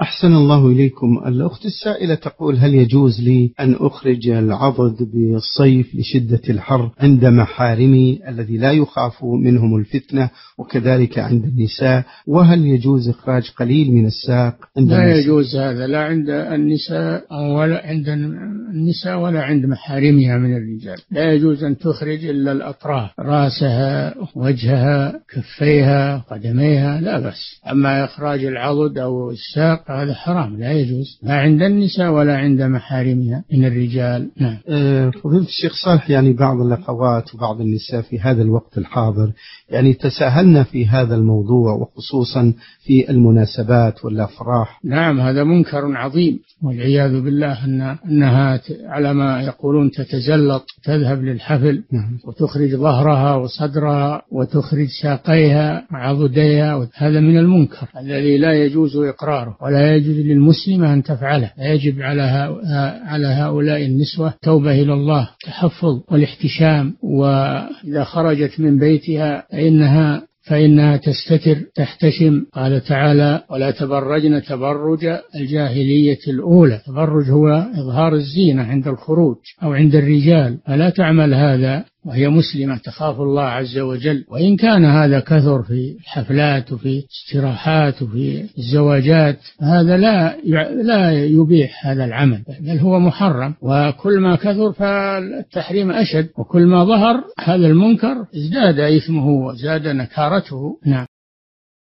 أحسن الله إليكم. الأخت السائلة تقول: هل يجوز لي أن أخرج العضد بالصيف لشدة الحر عند محارمي الذي لا يخاف منهم الفتنة، وكذلك عند النساء؟ وهل يجوز إخراج قليل من الساق عند لا النساء؟ يجوز هذا، لا عند النساء ولا عند النساء ولا عند محارمها من الرجال. لا يجوز أن تخرج إلا الأطراف، رأسها، وجهها، كفيها، قدميها، لا بس. أما إخراج العضد أو الساق هذا حرام، لا يجوز، لا عند النساء ولا عند محارمها من الرجال. نعم. فضيلة الشيخ صالح، يعني بعض الأخوات وبعض النساء في هذا الوقت الحاضر يعني تساهلنا في هذا الموضوع، وخصوصا في المناسبات والأفراح. نعم، هذا منكر عظيم والعياذ بالله، أنها على ما يقولون تتزلط، تذهب للحفل وتخرج ظهرها وصدرها وتخرج ساقيها وعضديها. هذا من المنكر الذي لا يجوز إقراره، ولا يجوز للمسلمة أن تفعله. لا يجب على هؤلاء النسوة توبة إلى الله، تحفظ والاحتشام، وإذا خرجت من بيتها فإنها تستتر، تحتشم. قال تعالى: ولا تبرجن تبرج الجاهلية الأولى. تبرج هو إظهار الزينة عند الخروج أو عند الرجال، فلا تعمل هذا وهي مسلمة تخاف الله عز وجل. وإن كان هذا كثر في الحفلات وفي استراحات وفي الزواجات، هذا لا يبيح هذا العمل، بل هو محرم. وكل ما كثر فالتحريم أشد، وكل ما ظهر هذا المنكر ازداد إثمه وزاد نكارته. نعم.